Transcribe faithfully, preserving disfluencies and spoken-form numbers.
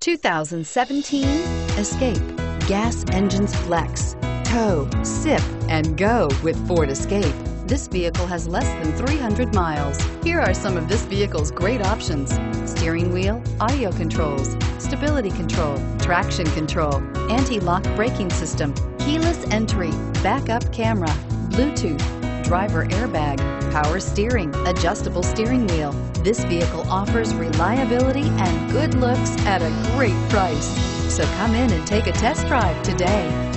two thousand seventeen Escape. Gas engines flex, tow, sip, and go with Ford Escape. This vehicle has less than three hundred miles. Here are some of this vehicle's great options: steering wheel audio controls, stability control, traction control, anti-lock braking system, keyless entry, backup camera, Bluetooth, driver airbag, power steering, adjustable steering wheel. This vehicle offers reliability and good looks at a great price. So come in and take a test drive today.